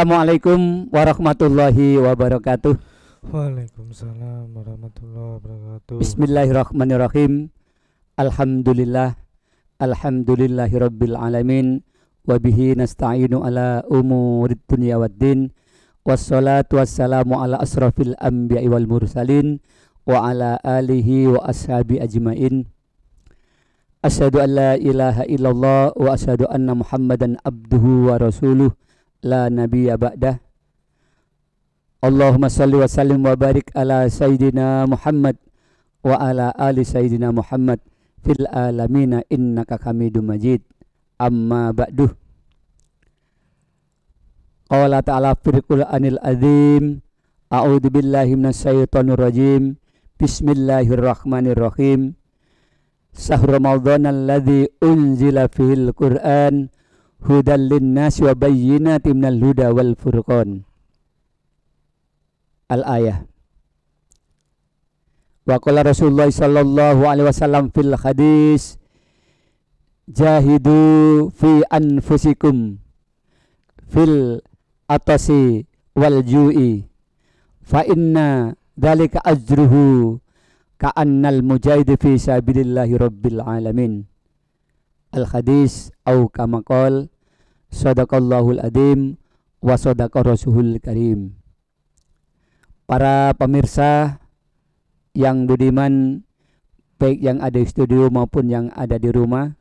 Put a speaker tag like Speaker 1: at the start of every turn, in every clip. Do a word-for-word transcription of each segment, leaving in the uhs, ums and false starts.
Speaker 1: Assalamualaikum warahmatullahi wabarakatuh.
Speaker 2: Waalaikumsalam warahmatullahi wabarakatuh.
Speaker 1: Bismillahirrahmanirrahim. Alhamdulillah, alhamdulillahi rabbil alamin. Wabihi nasta'inu ala umurid dunya waddin. Wassalatu wassalamu ala asrafil anbiya'i wal mursalin wa ala alihi wa ashabi ajmain. Asyhadu an la ilaha illallah wa asyhadu anna muhammadan abduhu wa rasuluh la nabiyya ba'dah. Allahumma salli wa sallim wa barik ala sayyidina Muhammad wa ala ali sayyidina Muhammad fil alamina innaka hamidum majid. Amma ba'du. Qala ta'ala fil Qur'anil azim. A'udzu billahi minasy syaithanir rajim. Bismillahirrahmanirrahim. Syahrul Ramadhanal ladzi unzila fihil Qur'an hudal linnasi wa bayyinatin minal huda wal furqan. Al-ayah. Wa qala Rasulullah sallallahu alaihi wasallam fil hadis jahidu fi anfusikum fil atasi wal ju'i fa inna dzalika ajruhu ka'annal mujahid fi sabilillahi rabbil alamin. Al-hadis au kama qol sadaqallahul adzim wa sadaqa rasulul karim. Para pemirsa yang budiman, baik yang ada di studio maupun yang ada di rumah,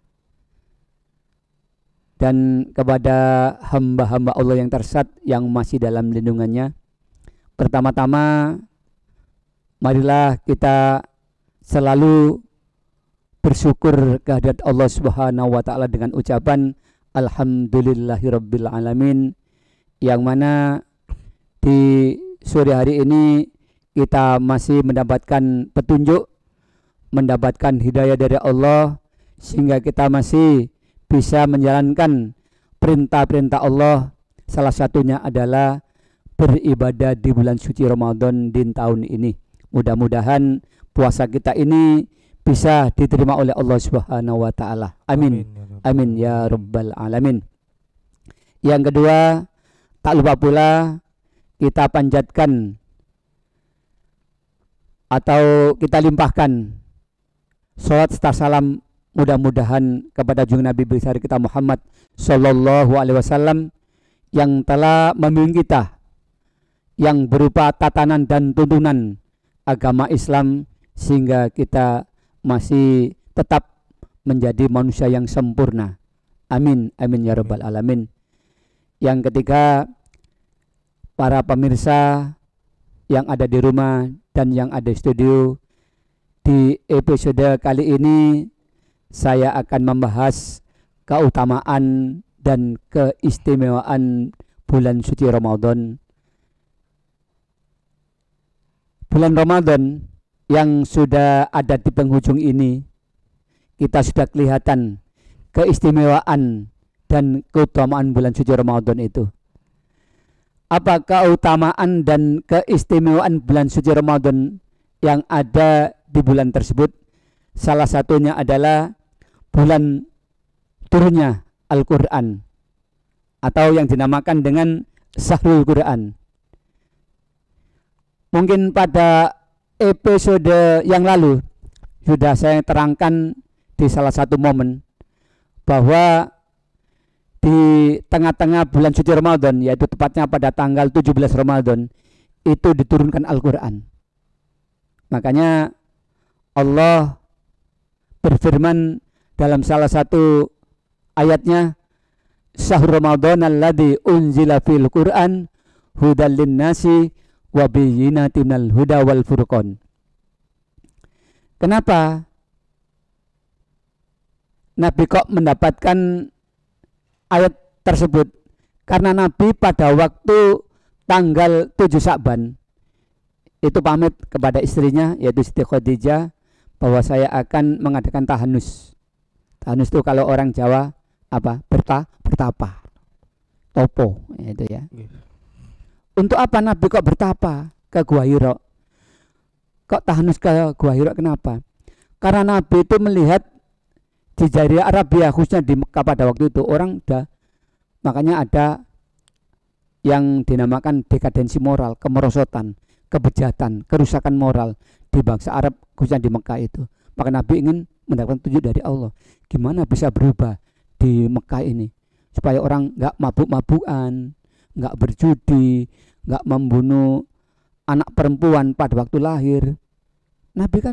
Speaker 1: dan kepada hamba-hamba Allah yang tersesat yang masih dalam lindungannya, pertama-tama marilah kita selalu bersyukur kehadirat Allah Subhanahu wa taala dengan ucapan alhamdulillahirabbil alamin, yang mana di sore hari ini kita masih mendapatkan petunjuk, mendapatkan hidayah dari Allah, sehingga kita masih bisa menjalankan perintah-perintah Allah. Salah satunya adalah beribadah di bulan suci Ramadan di tahun ini. Mudah-mudahan puasa kita ini bisa diterima oleh Allah Subhanahu wa taala. Amin. Amin ya rabbal alamin. Yang kedua, tak lupa pula kita panjatkan atau kita limpahkan salat serta salam mudah-mudahan kepada junjungan Nabi besar kita Muhammad sallallahu alaihi wasallam yang telah membimbing kita yang berupa tatanan dan tuntunan agama Islam, sehingga kita masih tetap menjadi manusia yang sempurna. Amin, amin ya rabbal alamin. Yang ketiga, para pemirsa yang ada di rumah dan yang ada di studio, di episode kali ini saya akan membahas keutamaan dan keistimewaan bulan suci Ramadan. Bulan Ramadan yang sudah ada di penghujung ini, kita sudah kelihatan keistimewaan dan keutamaan bulan suci Ramadan itu. Apa keutamaan dan keistimewaan bulan suci Ramadan yang ada di bulan tersebut? Salah satunya adalah bulan turunnya Al-Quran, atau yang dinamakan dengan Syahrul Quran. Mungkin pada episode yang lalu sudah saya terangkan di salah satu momen bahwa di tengah-tengah bulan suci Ramadan, yaitu tepatnya pada tanggal tujuh belas Ramadan, itu diturunkan Al-Quran. Makanya Allah berfirman dalam salah satu ayatnya, Syahrul Ramadan alladzi unzila fil Qur'an hudal linnasi wa bayyinatin minal huda wal furqan. Kenapa Nabi kok mendapatkan ayat tersebut? Karena Nabi pada waktu tanggal tujuh Sya'ban itu pamit kepada istrinya, yaitu Siti Khadijah, bahwa saya akan mengadakan tahanus. Tahanus itu kalau orang Jawa apa? Berta, bertapa. Topo, itu ya. Untuk apa Nabi kok bertapa ke Gua Hira? Kok tahanus ke Gua Hira, kenapa? Karena Nabi itu melihat di Jazirah Arabia, khususnya di Mekah pada waktu itu, orang udah, makanya ada yang dinamakan dekadensi moral, kemerosotan, kebejatan, kerusakan moral di bangsa Arab khususnya di Mekah itu. Maka Nabi ingin mendapatkan petunjuk dari Allah. Gimana bisa berubah di Mekah ini supaya orang nggak mabuk-mabukan, nggak berjudi, nggak membunuh anak perempuan pada waktu lahir. Nabi kan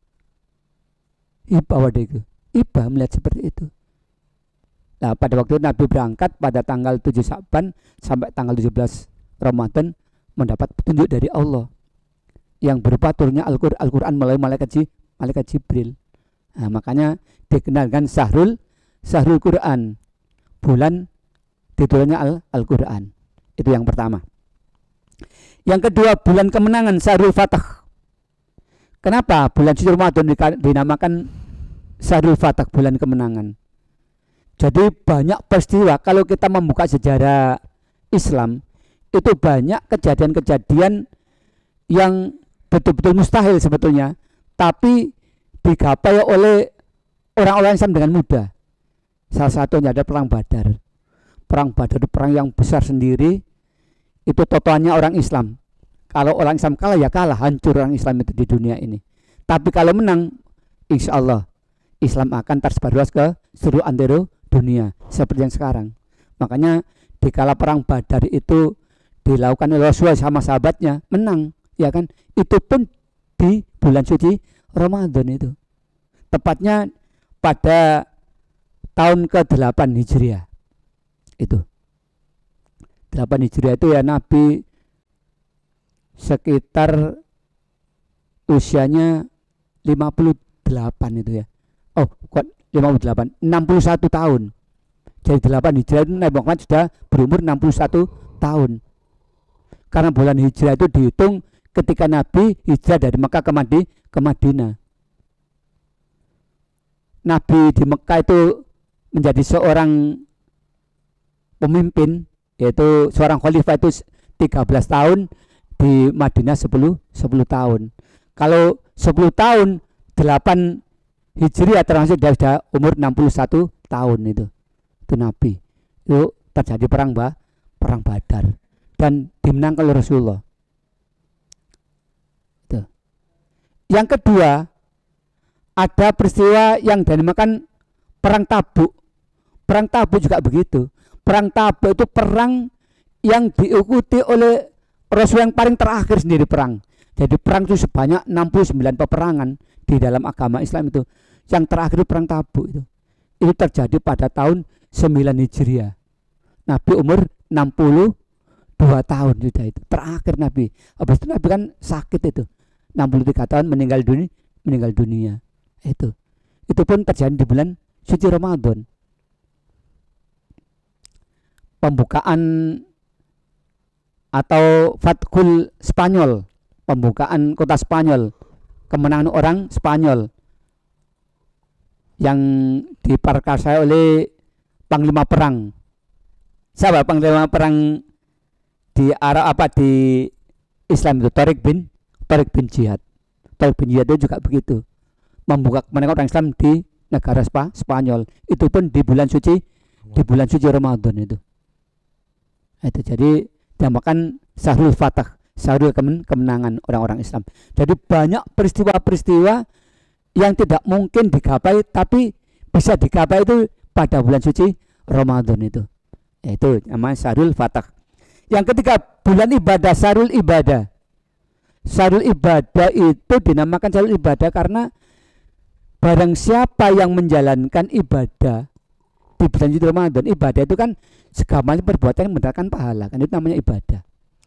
Speaker 1: iba wadah itu, iba melihat seperti itu. Nah, pada waktu itu Nabi berangkat pada tanggal tujuh Sa'ban sampai tanggal tujuh belas Ramadan mendapat petunjuk dari Allah yang berupa turunnya Al-Qur'an, Al-Qur'an melalui malaikat, malaikat Jibril. Nah, makanya dikenalkan Syahrul Syahrul Quran, bulan diturunnya Al- Al-Qur'an. Itu yang pertama. Yang kedua, bulan kemenangan, Syahrul Fatah. Kenapa bulan suci Ramadan dinamakan Syahrul Fatah, bulan kemenangan? Jadi banyak peristiwa, kalau kita membuka sejarah Islam, itu banyak kejadian-kejadian yang betul-betul mustahil sebetulnya, tapi digapai oleh orang-orang Islam dengan mudah. Salah satunya ada perang Badar. Perang Badar itu perang yang besar sendiri, itu totalnya orang Islam. Kalau orang Islam kalah ya kalah, hancur orang Islam itu di dunia ini. Tapi kalau menang, insya Allah Islam akan tersebar luas ke seluruh antero dunia seperti yang sekarang. Makanya di kala perang Badar itu dilakukan oleh Rasulullah sama sahabatnya, menang, ya kan? Itu pun di bulan suci Ramadan itu. Tepatnya pada tahun ke delapan Hijriah. Itu. delapan Hijriah itu ya Nabi sekitar usianya lima puluh delapan itu ya. Oh, kok lima puluh delapan, enam puluh satu tahun. Jadi delapan Hijriah itu Nabi Muhammad sudah berumur enam puluh satu tahun. Karena bulan Hijriah itu dihitung ketika Nabi hijrah dari Mekah ke, Madi, ke Madinah. Nabi di Mekah itu menjadi seorang pemimpin, yaitu seorang khalifah itu tiga belas tahun, di Madinah sepuluh tahun. Kalau sepuluh tahun, delapan Hijriah termasuk dia sudah umur enam puluh satu tahun itu. Itu Nabi. Itu terjadi perang bah, perang Badar dan dimenangkan oleh Rasulullah. Itu. Yang kedua, ada peristiwa yang dinamakan perang Tabuk. Perang Tabuk juga begitu. Perang Tabuk itu perang yang diikuti oleh Rasul yang paling terakhir sendiri perang. Jadi perang itu sebanyak enam puluh sembilan peperangan di dalam agama Islam itu. Yang terakhir itu perang Tabuk itu. Itu terjadi pada tahun sembilan Hijriah. Nabi umur enam puluh dua tahun sudah itu. Terakhir Nabi. Habis itu Nabi kan sakit itu. enam puluh tiga tahun meninggal dunia, meninggal dunia. Itu. Itu pun terjadi di bulan suci Ramadan. Pembukaan atau Fathul Spanyol, pembukaan kota Spanyol, kemenangan orang Spanyol yang diperkasai oleh panglima perang. Siapa panglima perang di Arab apa di Islam itu? Tariq bin Tariq bin Jihad. Tariq bin Jihad itu juga begitu, membuka kemenangan orang Islam di negara Spa, Spanyol. Itu pun di bulan suci di bulan suci Ramadan itu. Itu jadi dinamakan Syahrul Fatah, Syahrul kemenangan orang-orang Islam. Jadi banyak peristiwa-peristiwa yang tidak mungkin digapai tapi bisa digapai itu pada bulan suci Ramadan itu. Itu namanya Syahrul Fatah. Yang ketiga, bulan ibadah, Syahrul Ibadah. Syahrul Ibadah itu dinamakan Syahrul Ibadah karena barang siapa yang menjalankan ibadah di bulan suci Ramadan, ibadah itu kan segala perbuatan yang mendatangkan pahala, kan itu namanya ibadah.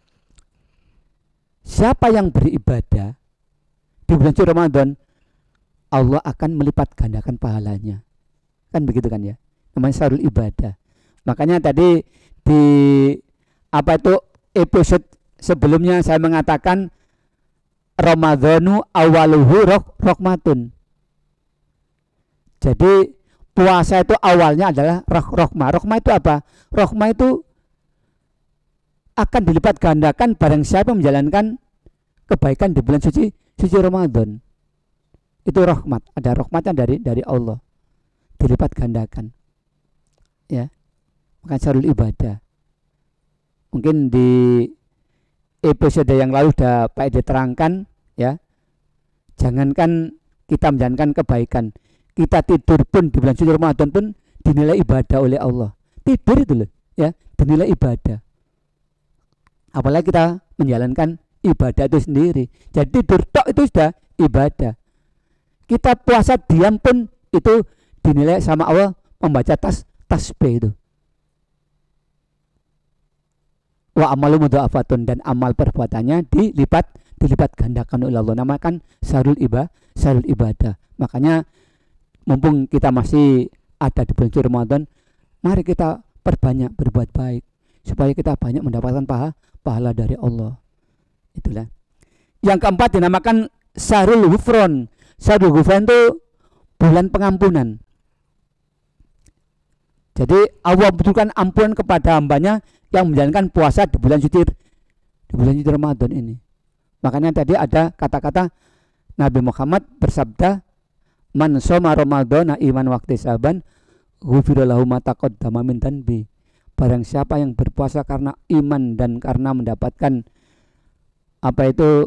Speaker 1: Siapa yang beribadah di bulan suci Ramadan, Allah akan melipat gandakan pahalanya. Kan begitu kan ya? Namanya Syahrul Ibadah. Makanya tadi di apa itu episode sebelumnya saya mengatakan Ramadhanu awaluhu rahmatun. Jadi puasa itu awalnya adalah rohmah. Rohmah itu apa? Rohmah itu akan dilipat gandakan barang siapa menjalankan kebaikan di bulan suci suci Ramadan. Itu rahmat, ada rahmatnya dari dari Allah, dilipat gandakan. Ya. Maka Syahrul Ibadah. mungkin di episode yang lalu sudah Pak Edi terangkan ya. Jangankan kita menjalankan kebaikan, kita tidur pun di bulan suci Ramadan pun dinilai ibadah oleh Allah. Tidur itu loh ya, dinilai ibadah. Apalagi kita menjalankan ibadah itu sendiri. Jadi tidur tok itu sudah ibadah. Kita puasa diam pun itu dinilai sama Allah membaca tas tasbih itu. Wa amalu mudha'afatun, dan amal perbuatannya dilipat dilipat gandakan oleh Allah. Namakan sarul ibadah, sarul ibadah. Makanya mumpung kita masih ada di bulan suci Ramadan, mari kita perbanyak berbuat baik supaya kita banyak mendapatkan pahala pahala dari Allah. Itulah. Yang keempat dinamakan sarul ghufron. Sarul ghufron itu bulan pengampunan. Jadi Allah butuhkan ampunan kepada hambanya yang menjalankan puasa di bulan suci di bulan suci Ramadan ini. Makanya tadi ada kata-kata Nabi Muhammad bersabda, "Man shoma Ramadhana iman waqti saban, ghufira lahu ma taqaddama min dhanbi." Barang siapa yang berpuasa karena iman dan karena mendapatkan apa itu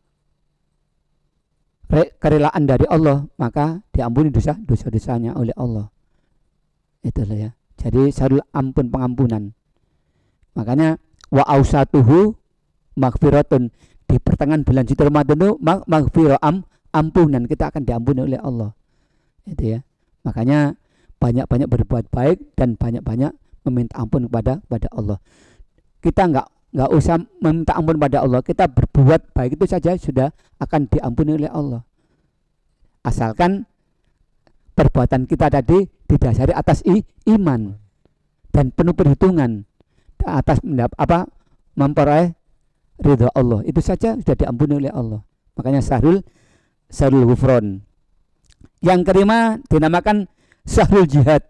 Speaker 1: kerelaan dari Allah, maka diampuni dosa dosa-dosanya oleh Allah. Itulah ya. Jadi sarul ampun pengampunan. Makanya wa ausatuhu maghfiratun, di pertengahan bulan suci Ramadan itu maghfirah am, ampunan, kita akan diampuni oleh Allah. Itu ya. Makanya banyak-banyak berbuat baik dan banyak-banyak meminta ampun kepada kepada Allah. Kita enggak enggak usah meminta ampun kepada Allah, kita berbuat baik itu saja sudah akan diampuni oleh Allah. Asalkan perbuatan kita tadi didasari atas i, iman dan penuh perhitungan atas mendap, apa memperoleh ridha Allah, itu saja sudah diampuni oleh Allah. Makanya sarul sarul ghufron. Yang kelima dinamakan sarul jihad.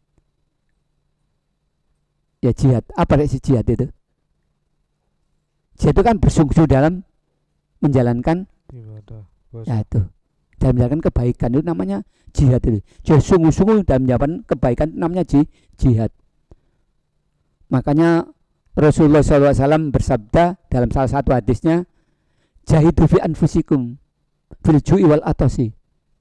Speaker 1: Ya jihad, apa sih jihad itu? Jihad itu kan bersungguh-sungguh dalam menjalankan
Speaker 2: ibadah.
Speaker 1: Ya itu, dalam menjalankan kebaikan, itu namanya jihad itu. Jadi sungguh-sungguh dalam menjalankan kebaikan namanya jihad. Makanya Rasulullah shallallahu alaihi wasallam bersabda dalam salah satu hadisnya, jahidu fi anfusikum fil ju'i wal atasi.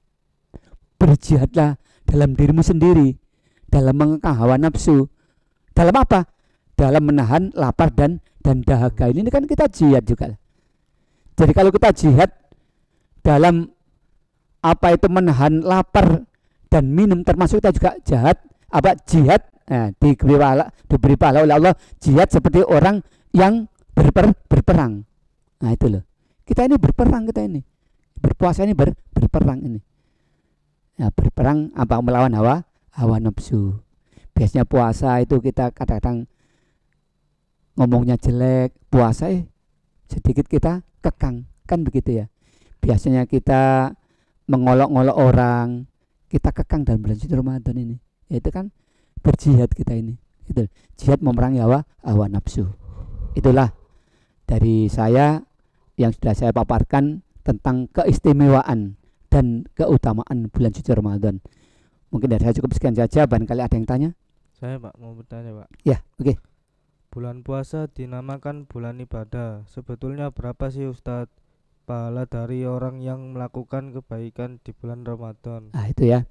Speaker 1: Berjihadlah dalam dirimu sendiri, dalam mengekang hawa nafsu. Dalam apa? Dalam menahan lapar dan dan dahaga. Ini kan kita jihad juga. Jadi kalau kita jihad dalam apa itu menahan lapar dan minum, termasuk kita juga jahat apa jihad. Nah, diberi pahala, diberi pahala oleh Allah jihad seperti orang yang berper, berperang. Nah itu loh. Kita ini berperang, kita ini berpuasa ini ber, berperang ini. Ya, berperang apa melawan hawa hawa nafsu. Biasanya puasa itu kita kadang-kadang ngomongnya jelek, puasa eh sedikit kita kekang, kan begitu ya. Biasanya kita mengolok-olok orang, kita kekang dalam bulan suci Ramadan ini. Ya, itu kan berjihad kita ini. Itu jihad memerangi hawa hawa nafsu. Itulah dari saya yang sudah saya paparkan tentang keistimewaan dan keutamaan bulan suci Ramadan. Mungkin dari saya cukup sekian saja. Barangkali ada yang tanya?
Speaker 2: Saya Pak mau bertanya Pak.
Speaker 1: Ya, oke. Okay.
Speaker 2: Bulan puasa dinamakan bulan ibadah. Sebetulnya berapa sih Ustadz pahala dari orang yang melakukan kebaikan di bulan Ramadan?
Speaker 1: Ah itu ya.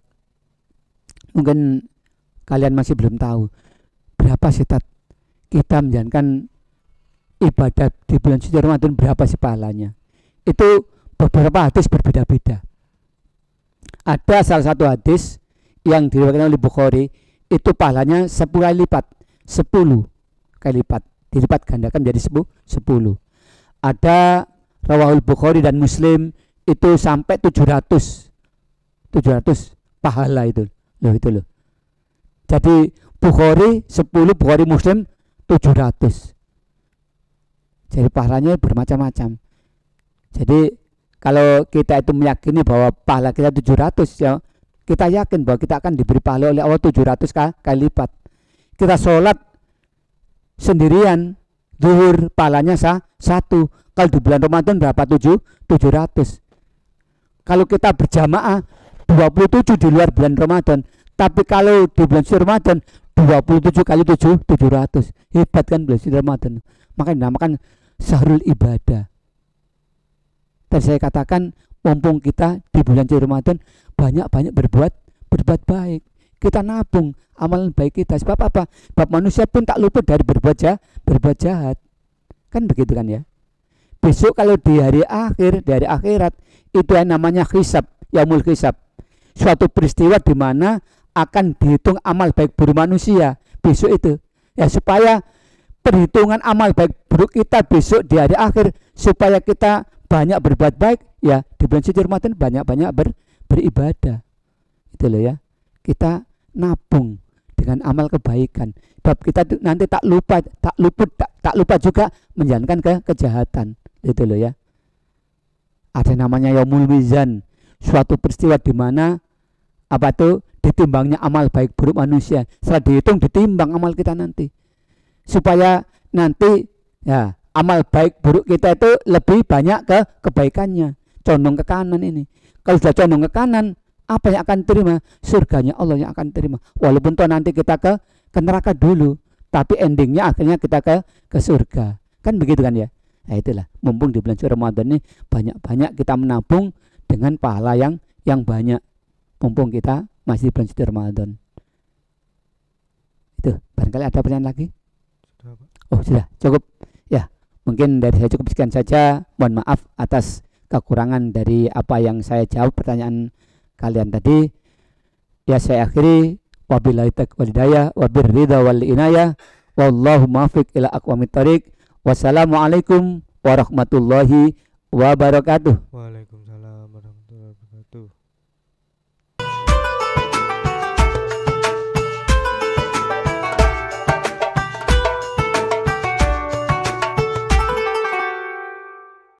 Speaker 1: Mungkin kalian masih belum tahu berapa sih tat kita menjalankan ibadah di bulan suci Ramadan, berapa sih pahalanya. Itu beberapa hadis berbeda-beda. Ada salah satu hadis yang diriwayatkan oleh Bukhari, itu pahalanya sepuluh kali lipat, sepuluh kali lipat, dilipat gandakan menjadi sepuluh. Ada rawahul Bukhari dan Muslim itu sampai tujuh ratus pahala itu. Loh itu loh. Jadi Bukhari sepuluh, Bukhari Muslim tujuh ratus. Jadi pahalanya bermacam-macam. Jadi kalau kita itu meyakini bahwa pahala kita tujuh ratus, ya kita yakin bahwa kita akan diberi pahala oleh Allah tujuh ratus kali lipat. Kita sholat sendirian zuhur pahalanya sah, satu. Kalau di bulan Ramadan berapa? tujuh ratus. Kalau kita berjamaah dua puluh tujuh di luar bulan Ramadan. Tapi kalau di bulan suci Ramadan dua puluh tujuh kali tujuh, tujuh ratus. Hebat kan bulan suci Ramadan. Makanya dinamakan syahrul ibadah. Dan saya katakan mumpung kita di bulan suci Ramadan banyak-banyak berbuat berbuat baik. Kita nabung amalan baik kita. Sebab apa? Sebab manusia pun tak luput dari berbuat jahat, berbuat jahat. Kan begitu kan ya? Besok kalau di hari akhir, di hari akhirat itu yang namanya hisab, yaumul hisab. Suatu peristiwa di mana akan dihitung amal baik buruk manusia besok itu. Ya supaya perhitungan amal baik buruk kita besok di hari akhir, supaya kita banyak berbuat baik, ya di bulan suci Ramadan banyak-banyak ber, beribadah. Itu loh ya. Kita nabung dengan amal kebaikan. Sebab kita nanti tak lupa, tak luput, tak, tak lupa juga menjalankan ke kejahatan. Itu loh ya. Ada namanya yaumul mizan, suatu peristiwa di mana apa tuh ditimbangnya amal baik buruk manusia. Setelah dihitung ditimbang amal kita nanti, supaya nanti ya amal baik buruk kita itu lebih banyak ke kebaikannya, condong ke kanan ini. Kalau sudah condong ke kanan, apa yang akan terima? Surganya Allah yang akan terima. Walaupun toh nanti kita ke ke neraka dulu, tapi endingnya akhirnya kita ke ke surga. Kan begitu kan ya? Nah itulah, mumpung di bulan suci Ramadan ini banyak-banyak kita menabung dengan pahala yang yang banyak. Mumpung kita masih di bulan suci Ramadan. Itu, barangkali ada pertanyaan lagi?
Speaker 2: Sudah, Pak.
Speaker 1: Oh sudah, cukup. Ya, mungkin dari saya cukup sekian saja. Mohon maaf atas kekurangan dari apa yang saya jawab pertanyaan kalian tadi. Ya saya akhiri, wabillahi taufiq wal hidayah, wabirridha wal inayah, wallahu muwaffiq ila aqwamit thoriq. Wassalamualaikum warahmatullahi wabarakatuh.
Speaker 2: Waalaikumsalam warahmatullahi wabarakatuh.